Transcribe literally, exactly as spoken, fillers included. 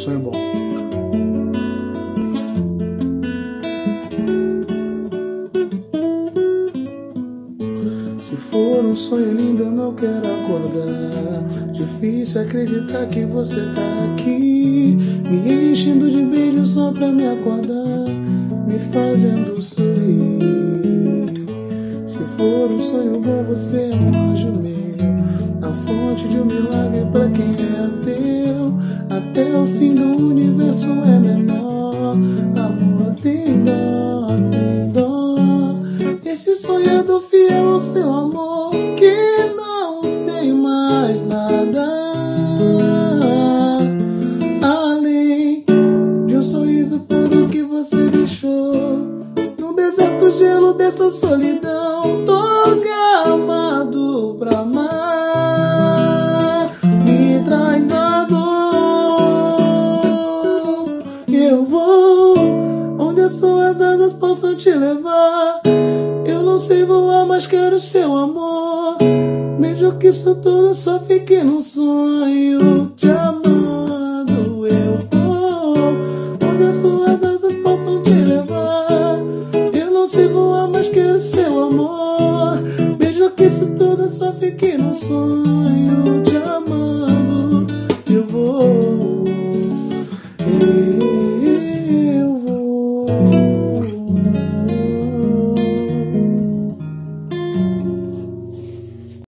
sonho bom. Se for um sonho lindo, eu não quero acordar. Difícil acreditar que você tá aqui, me enchendo de beijos só pra me acordar, me fazendo sorrir. Se for um sonho bom, você é um anjo meu, a fonte de um milagre pra quem é ateu. Até o fim do universo é menor. Amor, tem dó, tem dó. Esse sonhador fiel ao seu amor, que não tem mais nada além de um sorriso puro que você deixou no deserto gelo dessa solidão. Tô acabado pra amar, me traz a dor. Eu vou onde as suas asas possam te levar. Eu não sei voar, mas quero seu amor. Mesmo que isso tudo só fique num sonho, te amando eu vou onde as suas asas possam te levar. Eu não sei voar, mas quero seu amor. Mesmo que isso tudo só fique num sonho, te amando eu vou.